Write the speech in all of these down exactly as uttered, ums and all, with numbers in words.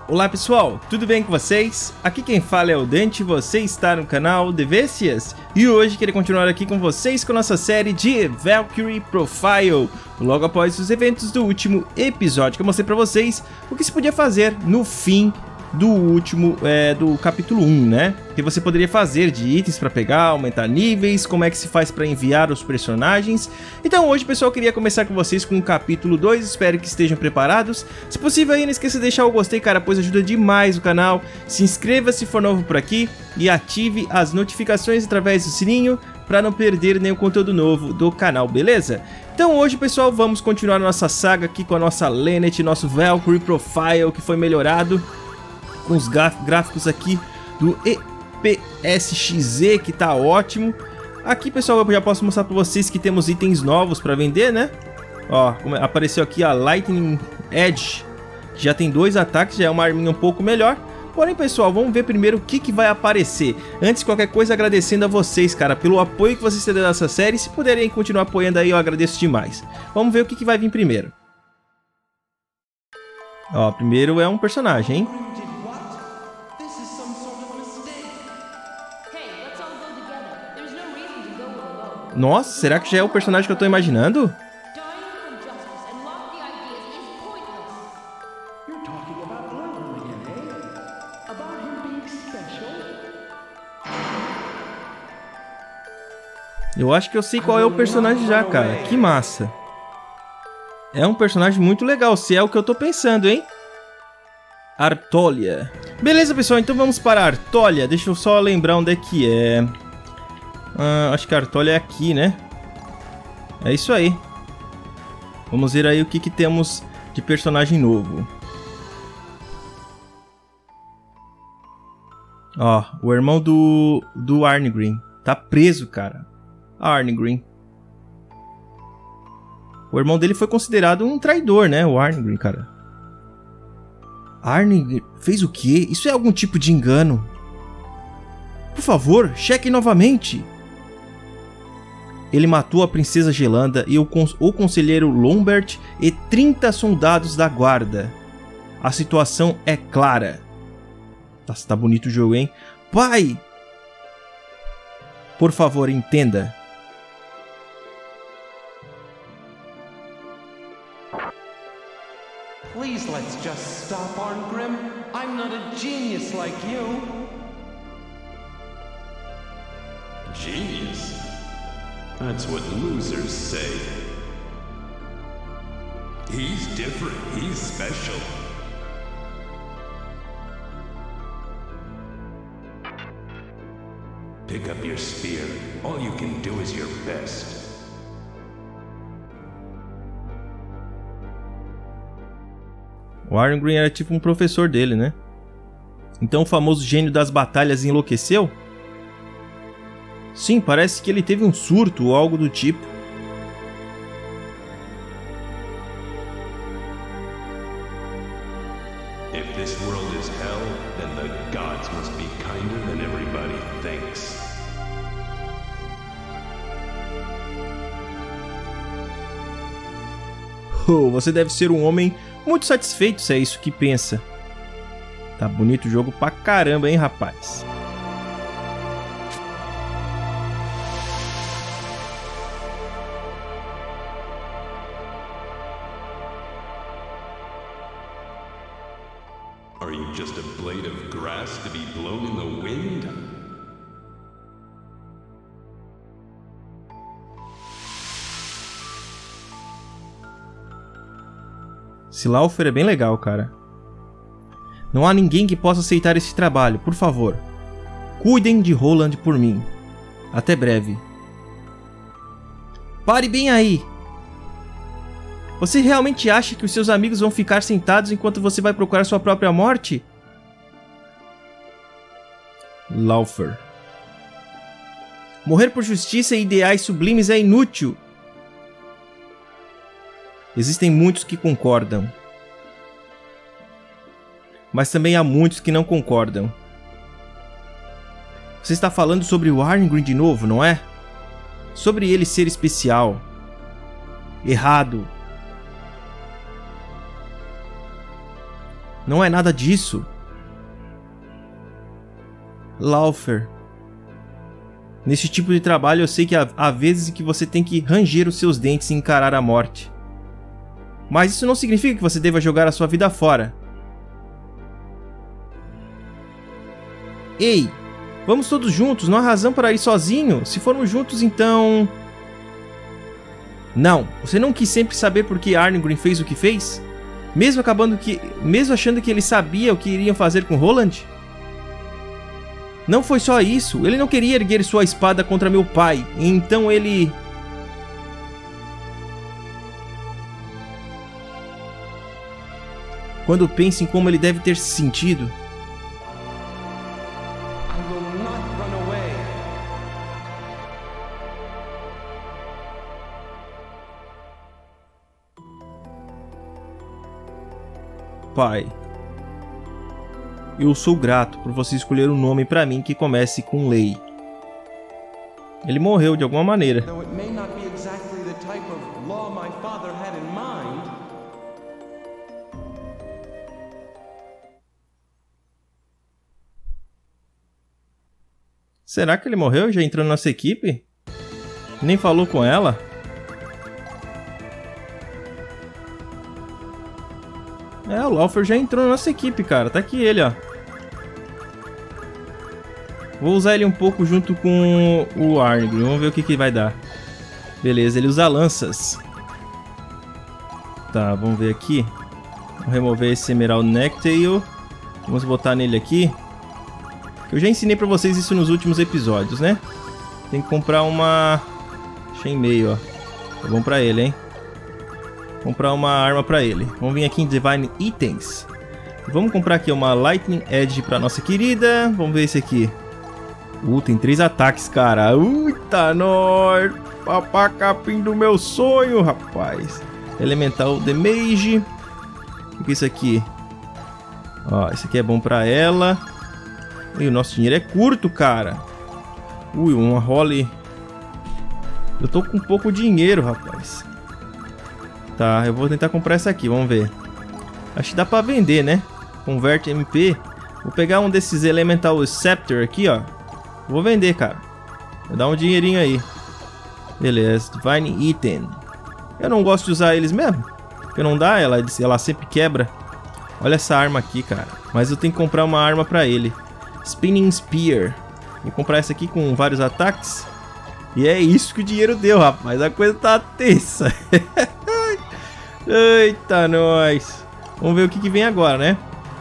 Olá pessoal, tudo bem com vocês? Aqui quem fala é o Dante, você está no canal Devecious e hoje queria continuar aqui com vocês com a nossa série de Valkyrie Profile. Logo após os eventos do último episódio que eu mostrei pra vocês o que se podia fazer no fim do último, é, do capítulo um, né? Que você poderia fazer de itens para pegar, aumentar níveis, como é que se faz para enviar os personagens. Então hoje, pessoal, eu queria começar com vocês com o capítulo dois, espero que estejam preparados. Se possível aí, não esqueça de deixar o gostei, cara, pois ajuda demais o canal. Se inscreva se for novo por aqui e ative as notificações através do sininho para não perder nenhum conteúdo novo do canal, beleza? Então hoje, pessoal, vamos continuar a nossa saga aqui com a nossa Lynette, nosso Valkyrie Profile que foi melhorado com os gráficos aqui do E P S X Z, que tá ótimo. Aqui, pessoal, eu já posso mostrar para vocês que temos itens novos para vender, né? Ó, apareceu aqui a Lightning Edge, que já tem dois ataques, já é uma arminha um pouco melhor. Porém, pessoal, vamos ver primeiro o que, que vai aparecer. Antes de qualquer coisa, agradecendo a vocês, cara, pelo apoio que vocês têm dado nessa série. Se puderem continuar apoiando aí, eu agradeço demais. Vamos ver o que, que vai vir primeiro. Ó, primeiro é um personagem, hein? Nossa, será que já é o personagem que eu tô imaginando? Eu acho que eu sei qual é o personagem já, cara. Que massa. É um personagem muito legal, se é o que eu tô pensando, hein? Artolia. Beleza, pessoal, então vamos para Artolia. Deixa eu só lembrar onde é que é. Ah, acho que a Artolia é aqui, né? É isso aí. Vamos ver aí o que, que temos de personagem novo. Ó, o irmão do, do Arngrim. Tá preso, cara. Arngrim. O irmão dele foi considerado um traidor, né? O Arngrim, cara. Arngrim fez o quê? Isso é algum tipo de engano? Por favor, cheque novamente. Ele matou a princesa Gelanda e o, cons o conselheiro Lombert e trinta soldados da guarda. A situação é clara. Nossa, tá bonito o jogo, hein? Pai! Por favor, entenda. Please let's just stop, Arngrim. I'm not a genius like you. Genius? That's what losers say. He's different. He's special. Pick up your spear. All you can do is your best. O Arngrim era tipo um professor dele, né? Então o famoso gênio das batalhas enlouqueceu? Sim, parece que ele teve um surto ou algo do tipo. If this world is hell, then the gods must be kinder than everybody thinks. Oh, você deve ser um homem muito satisfeito se é isso que pensa. Tá bonito o jogo pra caramba, hein, rapaz? Are you just a blade of grass to be blown in the wind? Esse Laufer é bem legal, cara. Não há ninguém que possa aceitar esse trabalho, por favor. Cuidem de Roland por mim. Até breve. Pare bem aí! Você realmente acha que os seus amigos vão ficar sentados enquanto você vai procurar sua própria morte? Laufer. Morrer por justiça e ideais sublimes é inútil. Existem muitos que concordam. Mas também há muitos que não concordam. Você está falando sobre o Arngrim de novo, não é? Sobre ele ser especial. Errado. Não é nada disso. Laufer. Nesse tipo de trabalho eu sei que há, há vezes em que você tem que ranger os seus dentes e encarar a morte. Mas isso não significa que você deva jogar a sua vida fora. Ei, vamos todos juntos, não há razão para ir sozinho. Se formos juntos, então... Não, você não quis sempre saber por que Arngrim fez o que fez? Mesmo acabando que... Mesmo achando que ele sabia o que iriam fazer com Roland? Não foi só isso, ele não queria erguer sua espada contra meu pai, então ele... Quando penso em como ele deve ter se sentido... I will not run away. Pai, eu sou grato por você escolher um nome pra mim que comece com Lei. Ele morreu de alguma maneira. Though it may not be exactly the type of law my father had in mind. Será que ele morreu e já entrou na nossa equipe? Nem falou com ela? É, o Laufer já entrou na nossa equipe, cara. Tá aqui ele, ó. Vou usar ele um pouco junto com o Arngrim. Vamos ver o que que vai dar. Beleza, ele usa lanças. Tá, vamos ver aqui. Vou remover esse Emerald Necktail. Vamos botar nele aqui. Eu já ensinei pra vocês isso nos últimos episódios, né? Tem que comprar uma... Chainmail, ó. Tá bom pra ele, hein? Comprar uma arma pra ele. Vamos vir aqui em Divine Items. Vamos comprar aqui uma Lightning Edge pra nossa querida. Vamos ver esse aqui. Uh, tem três ataques, cara. Uita, nós! Papacapim do meu sonho, rapaz. Elemental Damage. O que é isso aqui? Ó, esse aqui é bom pra ela. E o nosso dinheiro é curto, cara. Ui, uma Holly. Eu tô com pouco dinheiro, rapaz. Tá, eu vou tentar comprar essa aqui, vamos ver. Acho que dá pra vender, né? Convert M P. Vou pegar um desses Elemental Scepter aqui, ó. Vou vender, cara. Vou dar um dinheirinho aí. Beleza, Divine Item. Eu não gosto de usar eles mesmo. Porque não dá, ela, ela sempre quebra. Olha essa arma aqui, cara. Mas eu tenho que comprar uma arma pra ele. Spinning Spear. Vou comprar essa aqui com vários ataques. E é isso que o dinheiro deu, rapaz. A coisa tá tensa. Eita, nós. Vamos ver o que, que vem agora, né?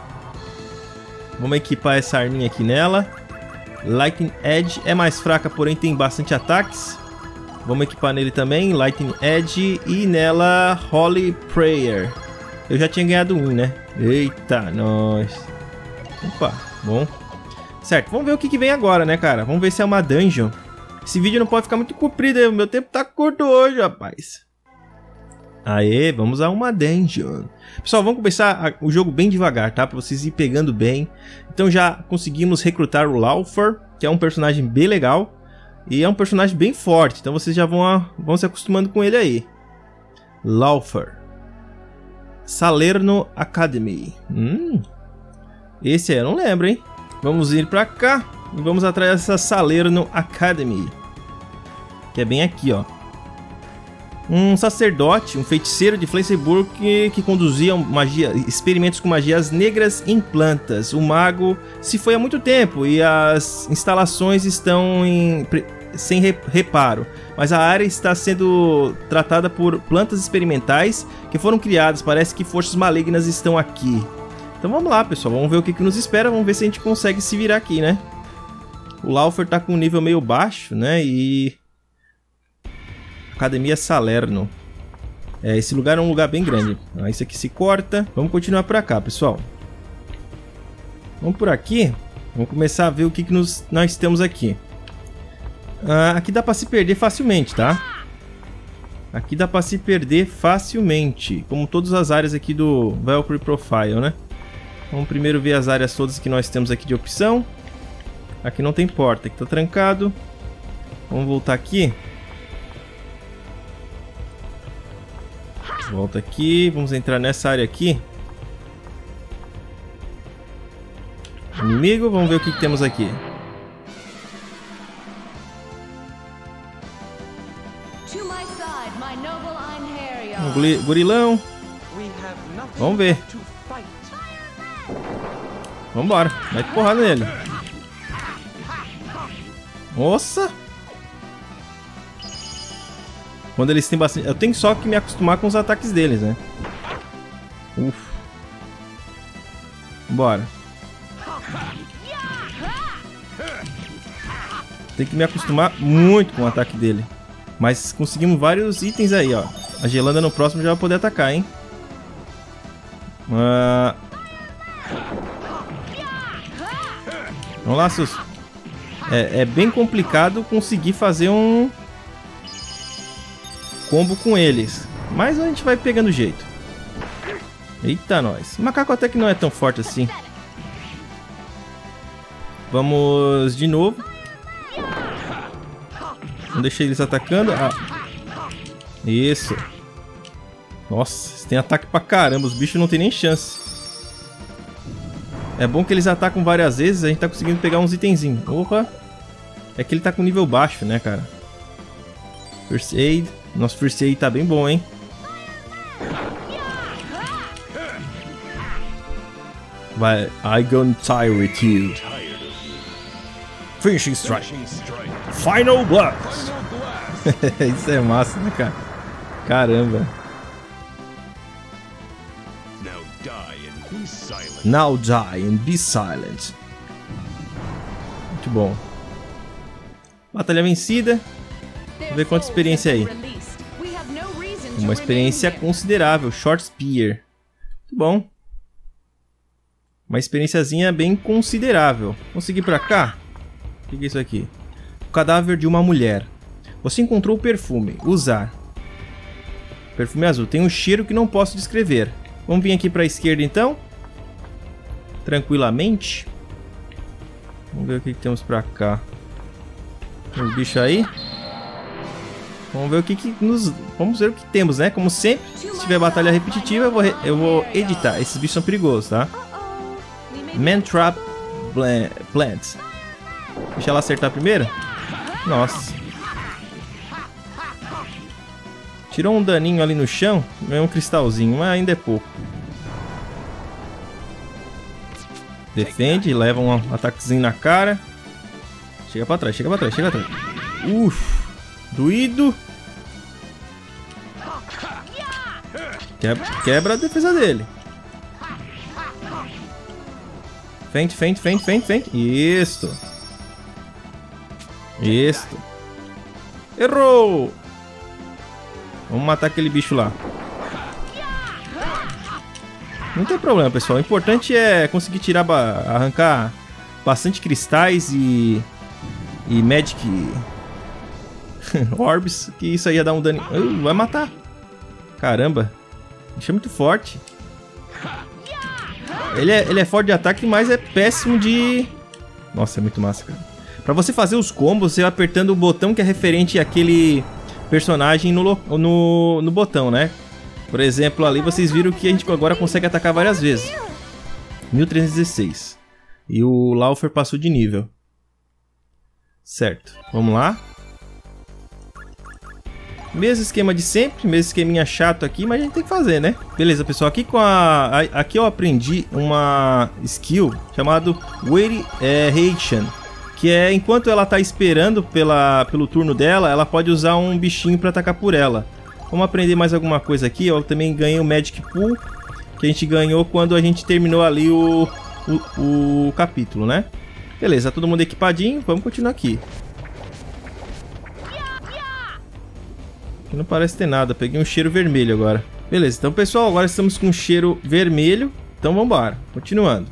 Vamos equipar essa arminha aqui nela. Lightning Edge é mais fraca, porém tem bastante ataques. Vamos equipar nele também. Lightning Edge e nela Holy Prayer. Eu já tinha ganhado um, né? Eita, nós. Opa, bom. Certo, vamos ver o que, que vem agora, né, cara? Vamos ver se é uma dungeon. Esse vídeo não pode ficar muito comprido, o meu tempo tá curto hoje, rapaz. Aê, vamos a uma dungeon. Pessoal, vamos começar o jogo bem devagar, tá? Pra vocês ir pegando bem. Então já conseguimos recrutar o Laufer, que é um personagem bem legal. E é um personagem bem forte, então vocês já vão, vão se acostumando com ele aí. Laufer. Salerno Academy. Hum, esse aí eu não lembro, hein? Vamos ir pra cá e vamos atrás dessa Salerno Academy. Que é bem aqui, ó. Um sacerdote, um feiticeiro de Flensburg que, que conduzia magia, experimentos com magias negras em plantas. O mago se foi há muito tempo e as instalações estão em, sem reparo. Mas a área está sendo tratada por plantas experimentais que foram criadas. Parece que forças malignas estão aqui. Então vamos lá, pessoal. Vamos ver o que, que nos espera. Vamos ver se a gente consegue se virar aqui, né? O Laufer tá com um nível meio baixo, né? E... Academia Salerno. É, esse lugar é um lugar bem grande. Ah, isso aqui se corta. Vamos continuar pra cá, pessoal. Vamos por aqui. Vamos começar a ver o que, que nos, nós temos aqui. Ah, aqui dá pra se perder facilmente, tá? Aqui dá pra se perder facilmente. Como todas as áreas aqui do Valkyrie Profile, né? Vamos primeiro ver as áreas todas que nós temos aqui de opção. Aqui não tem porta, aqui tá trancado. Vamos voltar aqui. Volta aqui, vamos entrar nessa área aqui. Inimigo, vamos ver o que, que temos aqui. Um guri- gorilão. Vamos ver. Vambora, mete porrada nele. Nossa! Quando eles têm bastante... Eu tenho só que me acostumar com os ataques deles, né? Uf. Bora. Tem que me acostumar muito com o ataque dele. Mas conseguimos vários itens aí, ó. A Gelanda no próximo já vai poder atacar, hein? Uh... Vamos lá, seus... É, é bem complicado conseguir fazer um... combo com eles. Mas a gente vai pegando jeito. Eita, nós. O macaco até que não é tão forte assim. Vamos de novo. Não deixei eles atacando. Ah. Isso. Nossa, eles têm ataque pra caramba. Os bichos não tem nem chance. É bom que eles atacam várias vezes. A gente tá conseguindo pegar uns itenzinhos. Opa. É que ele tá com nível baixo, né, cara? First Aid. Nosso First Aid tá bem bom, hein? Vai. I gonna tire with you. Finishing Strike. Final Blast. Isso é massa, né, cara? Caramba. Now die and be silent. Now die and be silent. Muito bom. Batalha vencida. Vamos ver quanta experiência aí. Uma experiência considerável. Short Spear. Muito bom. Uma experiênciazinha bem considerável. Vamos seguir pra cá? O que é isso aqui? O cadáver de uma mulher. Você encontrou o perfume. Usar. Perfume azul. Tem um cheiro que não posso descrever. Vamos vir aqui pra esquerda então. Tranquilamente. Vamos ver o que, que temos pra cá. Tem os bichos aí. Vamos ver o que, que nos... Vamos ver o que temos, né? Como sempre, se tiver batalha repetitiva, eu vou, re... eu vou editar. Esses bichos são perigosos, tá? Mantrap Plant. Deixa ela acertar primeiro. Nossa. Tirou um daninho ali no chão. Ganhou um cristalzinho, mas ainda é pouco. Defende, leva um ataquezinho na cara. Chega pra trás, chega pra trás, chega pra trás. Uf. Doído. Quebra, quebra a defesa dele. Fente, fente, fente, fente, fente. Isso. Isso. Errou. Vamos matar aquele bicho lá. Não tem problema, pessoal. O importante é conseguir tirar, arrancar bastante cristais e... E Magic... Orbs, que isso aí ia dar um dano. Uh, vai matar. Caramba. O bicho é muito forte. Ele é, ele é forte de ataque, mas é péssimo de... Nossa, é muito massa, cara. Pra você fazer os combos, você vai apertando o botão que é referente àquele personagem no, no, no botão, né? Por exemplo, ali vocês viram que a gente agora consegue atacar várias vezes. mil trezentos e dezesseis. E o Laufer passou de nível. Certo. Vamos lá. Mesmo esquema de sempre, mesmo esqueminha chato aqui, mas a gente tem que fazer, né? Beleza, pessoal, aqui com a... Aqui eu aprendi uma skill chamada Wait é, Reaction, que é enquanto ela tá esperando pela, pelo turno dela, ela pode usar um bichinho para atacar por ela. Vamos aprender mais alguma coisa aqui. Eu também ganhei o Magic Pool, que a gente ganhou quando a gente terminou ali o, o, o capítulo, né? Beleza, todo mundo equipadinho, vamos continuar aqui. Aqui não parece ter nada, peguei um cheiro vermelho agora. Beleza, então pessoal, agora estamos com um cheiro vermelho. Então vamos embora, continuando.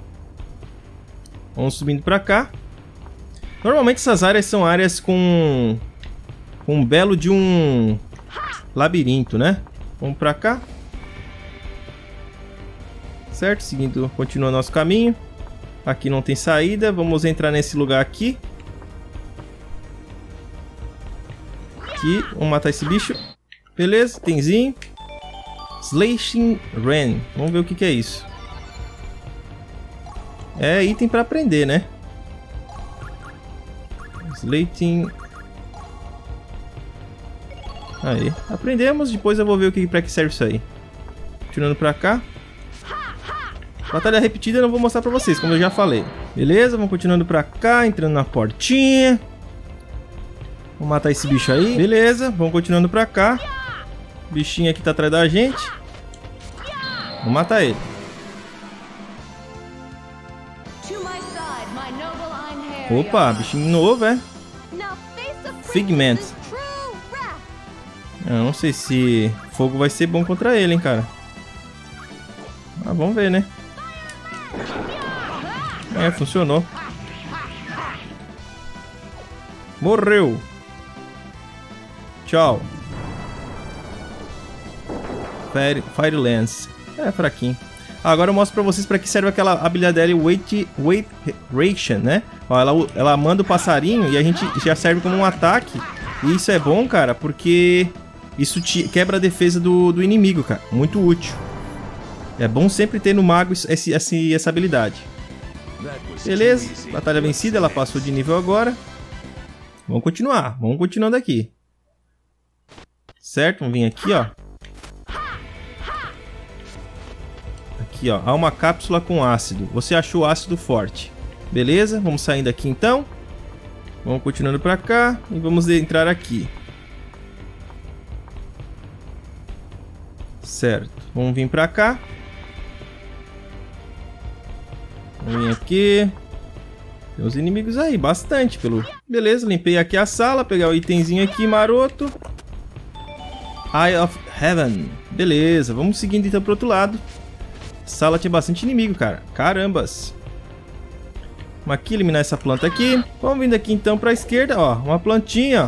Vamos subindo pra cá. Normalmente essas áreas são áreas com, com um belo de um labirinto, né? Vamos pra cá. Certo, seguindo, continua nosso caminho. Aqui não tem saída, vamos entrar nesse lugar aqui. Aqui, vamos matar esse bicho. Beleza, tenzinho. Slashing Rain. Vamos ver o que, que é isso. É item pra aprender, né? Slating. Aí, aprendemos. Depois eu vou ver o que pra que serve isso aí. Continuando pra cá. Batalha repetida eu não vou mostrar pra vocês, como eu já falei. Beleza, vamos continuando pra cá, entrando na portinha. Vamos matar esse bicho aí. Beleza, vamos continuando pra cá. O bichinho aqui tá atrás da gente. Vamos matar ele. Opa, bichinho novo, é? Figment. Eu não sei se fogo vai ser bom contra ele, hein, cara. Ah, vamos ver, né? É, funcionou. Morreu. Tchau. Fire, Fire Lance. É, fraquinho. Agora eu mostro pra vocês pra que serve aquela habilidade dela, Weight, weight Ration, né? Ó, ela, ela manda o passarinho e a gente já serve como um ataque. E isso é bom, cara, porque isso te quebra a defesa do, do inimigo, cara. Muito útil. É bom sempre ter no mago esse, esse, essa habilidade. Beleza, batalha vencida, ela passou de nível agora. Vamos continuar, vamos continuando aqui. Certo, vamos vir aqui, ó. Aqui, ó, há uma cápsula com ácido. Você achou ácido forte. Beleza, vamos saindo aqui então. Vamos continuando pra cá e vamos entrar aqui. Certo, vamos vir pra cá. Vamos vir aqui. Tem os inimigos aí, bastante pelo... Beleza, limpei aqui a sala, pegar o itemzinho aqui, maroto. Eye of Heaven. Beleza, vamos seguindo então pro outro lado. Sala tinha bastante inimigo, cara. Carambas. Vamos aqui eliminar essa planta aqui. Vamos vindo aqui então pra esquerda, ó. Uma plantinha, ó.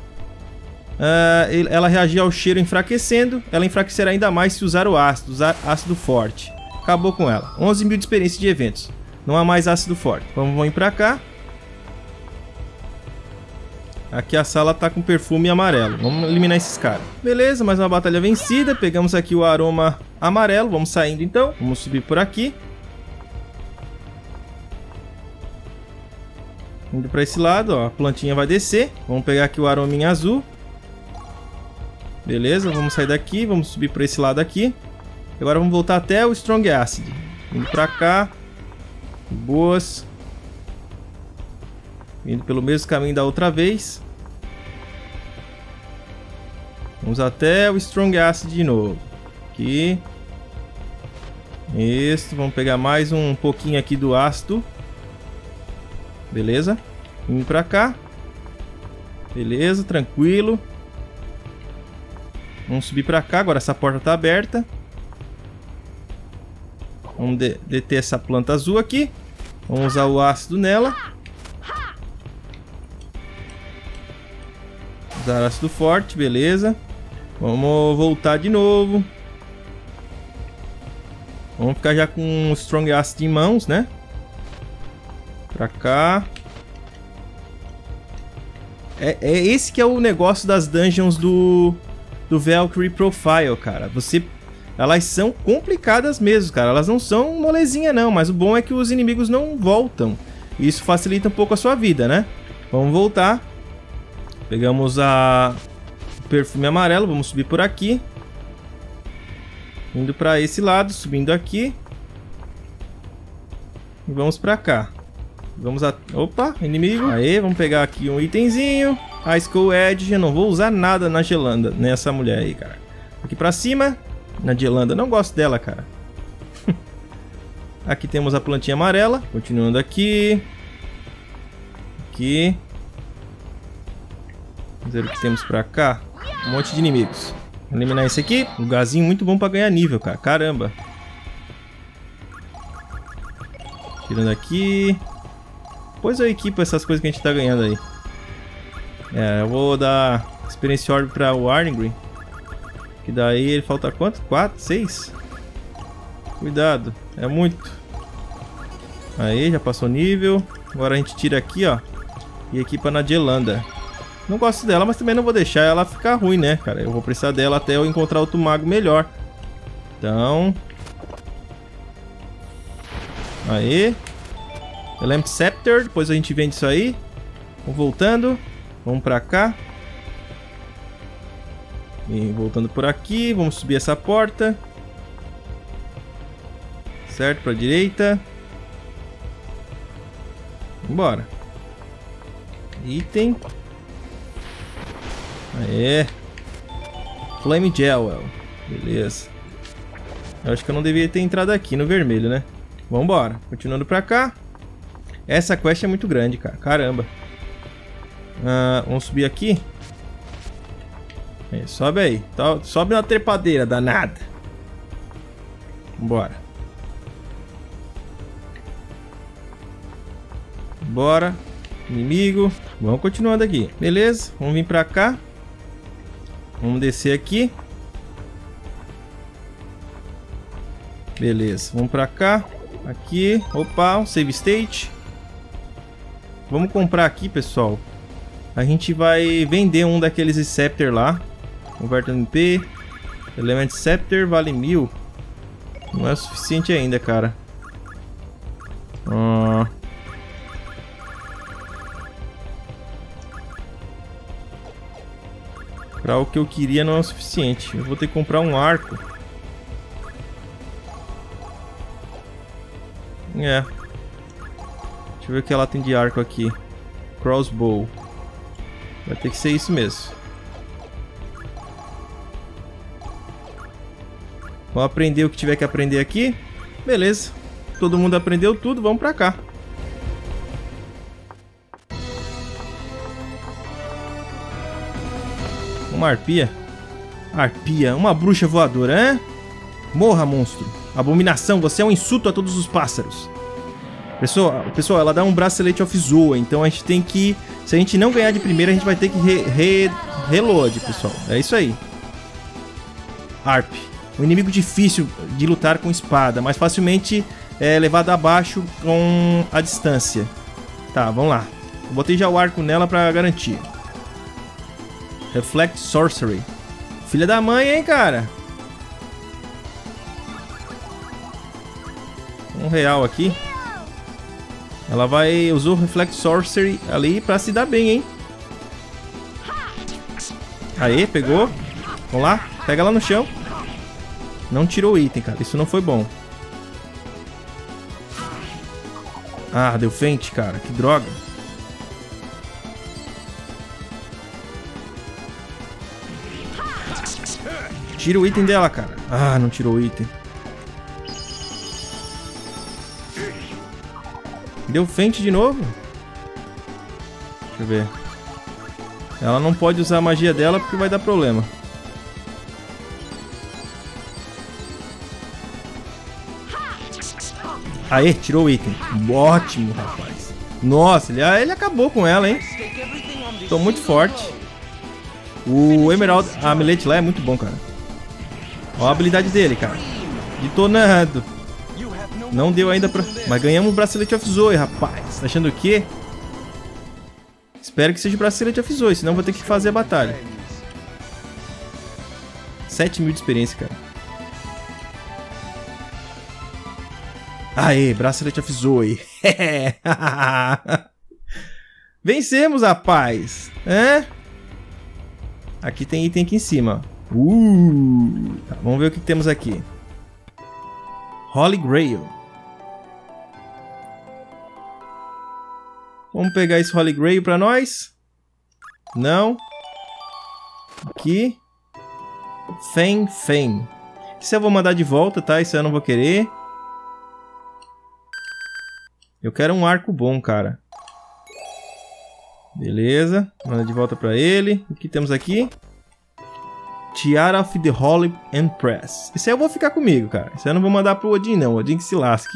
Uh, ela reagia ao cheiro enfraquecendo. Ela enfraquecerá ainda mais se usar o ácido. Usar ácido forte. Acabou com ela. onze mil de experiência de eventos. Não há mais ácido forte. Vamos, vamos ir pra cá. Aqui a sala tá com perfume amarelo. Vamos eliminar esses caras. Beleza, mais uma batalha vencida. Pegamos aqui o aroma amarelo. Vamos saindo então. Vamos subir por aqui. Indo pra esse lado, ó. A plantinha vai descer. Vamos pegar aqui o arominha azul. Beleza, vamos sair daqui. Vamos subir por esse lado aqui. Agora vamos voltar até o Strong Acid. Indo pra cá. Boas. Indo pelo mesmo caminho da outra vez. Vamos até o Strong Acid de novo. Aqui. Isso. Vamos pegar mais um pouquinho aqui do ácido. Beleza. Indo pra cá. Beleza, tranquilo. Vamos subir pra cá. Agora essa porta tá aberta. Vamos de deter essa planta azul aqui. Vamos usar o ácido nela. Usar ácido forte, beleza. Vamos voltar de novo. Vamos ficar já com o Strong Acid em mãos, né? Pra cá. É, é esse que é o negócio das dungeons do, do Valkyrie Profile, cara. Você... Elas são complicadas mesmo, cara. Elas não são molezinha, não. Mas o bom é que os inimigos não voltam. E isso facilita um pouco a sua vida, né? Vamos voltar. Pegamos a... o perfume amarelo. Vamos subir por aqui. Indo pra esse lado. Subindo aqui. E vamos pra cá. Vamos a... Opa, inimigo. Aí, vamos pegar aqui um itemzinho. A Skull Edge. Eu não vou usar nada na Gelanda, nessa mulher aí, cara. Aqui pra cima. Na Gelanda, não gosto dela, cara. Aqui temos a plantinha amarela. Continuando aqui. Aqui. Vamos ver o que temos pra cá. Um monte de inimigos. Vou eliminar esse aqui. Um lugarzinho muito bom pra ganhar nível, cara. Caramba. Tirando aqui. Depois eu equipo essas coisas que a gente tá ganhando aí. É, eu vou dar experiência orb pra Warningry. Que daí ele falta quanto? quatro, seis? Cuidado, é muito. Aí, já passou nível. Agora a gente tira aqui, ó. E equipa na Gelanda. Não gosto dela, mas também não vou deixar ela ficar ruim, né, cara? Eu vou precisar dela até eu encontrar outro mago melhor. Então... Aí. Element Scepter, depois a gente vende isso aí. Vamos voltando. Vamos pra cá. E voltando por aqui. Vamos subir essa porta. Certo, pra direita. Vambora. Item. Aê. Flame Jewel. Beleza. Eu acho que eu não devia ter entrado aqui no vermelho, né? Vambora. Continuando pra cá. Essa quest é muito grande, cara. Caramba. Ah, vamos subir aqui. Aí, sobe aí. Sobe na trepadeira, danada. Vambora. Bora. Inimigo. Vamos continuando aqui. Beleza. Vamos vir pra cá. Vamos descer aqui. Beleza. Vamos pra cá. Aqui. Opa. Um save state. Vamos comprar aqui, pessoal. A gente vai vender um daqueles Scepter lá. Converta M P. Element Scepter vale mil. Não é o suficiente ainda, cara. Ah... Pra o que eu queria não é o suficiente. Eu vou ter que comprar um arco. É. Deixa eu ver o que ela tem de arco aqui. Crossbow. Vai ter que ser isso mesmo. Vou aprender o que tiver que aprender aqui. Beleza. Todo mundo aprendeu tudo. Vamos pra cá. Uma arpia. Arpia. Uma bruxa voadora, hein? Morra, monstro. Abominação. Você é um insulto a todos os pássaros. Pessoal, pessoal, ela dá um bracelete of Zoa. Então a gente tem que... Se a gente não ganhar de primeira, a gente vai ter que re, re, reload, pessoal. É isso aí. Arp. Um inimigo difícil de lutar com espada, mas facilmente é levado abaixo com a distância. Tá, vamos lá. Eu botei já o arco nela pra garantir. Reflect Sorcery. Filha da mãe, hein, cara? Um real aqui. Ela vai usar o Reflect Sorcery ali pra se dar bem, hein? Aê, pegou. Vamos lá. Pega lá no chão. Não tirou o item, cara. Isso não foi bom. Ah, deu feint, cara. Que droga. Tira o item dela, cara. Ah, não tirou o item. Deu feint de novo? Deixa eu ver. Ela não pode usar a magia dela porque vai dar problema. Aê, tirou o item. Ótimo, rapaz. Nossa, ele, ele acabou com ela, hein? Tô muito forte. O Emerald Amulet lá é muito bom, cara. Olha a habilidade dele, cara. Detonando. Não deu ainda pra... Mas ganhamos o Bracelete of Zoe, rapaz. Tá achando o quê? Espero que seja o Bracelete of Zoe, senão vou ter que fazer a batalha. sete mil de experiência, cara. Aê, Bracelete of Zoe. Vencemos, rapaz. É? Aqui tem item aqui em cima. Uh, tá, vamos ver o que temos aqui. Holy Grail. Vamos pegar esse Holy Grail pra nós. Não. Aqui. Fame, Fame. Isso eu vou mandar de volta, tá? Isso eu não vou querer. Eu quero um arco bom, cara. Beleza. Manda de volta pra ele. O que temos aqui? Tiara of the Holy Empress. Isso aí eu vou ficar comigo, cara. Isso aí eu não vou mandar pro Odin, não. O Odin que se lasque.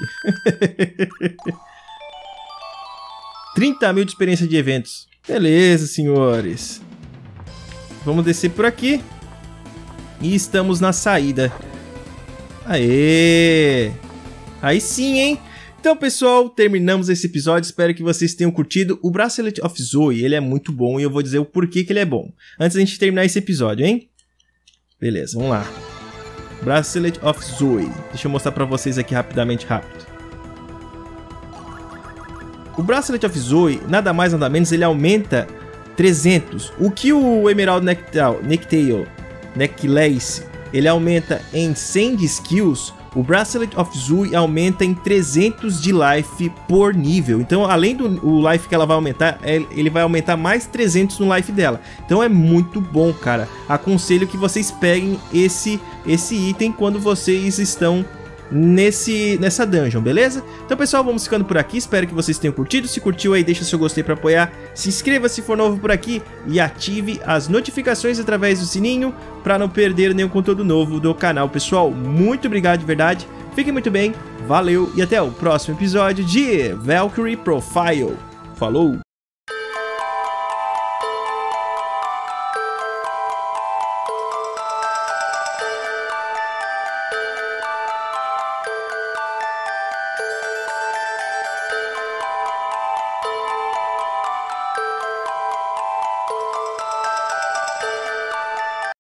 trinta mil de experiência de eventos. Beleza, senhores. Vamos descer por aqui. E estamos na saída. Aê! Aí sim, hein? Então, pessoal, terminamos esse episódio. Espero que vocês tenham curtido. O Bracelete of Zoe, ele é muito bom. E eu vou dizer o porquê que ele é bom. Antes da gente terminar esse episódio, hein? Beleza, vamos lá. Bracelete of Zoe. Deixa eu mostrar pra vocês aqui rapidamente, rápido. o Bracelet of Zoe, nada mais nada menos, ele aumenta trezentos. O que o Emerald Necktail, Necktail Necklace, ele aumenta em cem de skills, o Bracelet of Zoe aumenta em trezentos de life por nível. Então, além do o life que ela vai aumentar, ele vai aumentar mais trezentos no life dela. Então é muito bom, cara. Aconselho que vocês peguem esse, esse item quando vocês estão nesse, nessa dungeon, beleza? Então, pessoal, vamos ficando por aqui. Espero que vocês tenham curtido. Se curtiu aí, deixa seu gostei para apoiar. Se inscreva se for novo por aqui e ative as notificações através do sininho para não perder nenhum conteúdo novo do canal. Pessoal, muito obrigado de verdade. Fiquem muito bem, valeu e até o próximo episódio de Valkyrie Profile. Falou!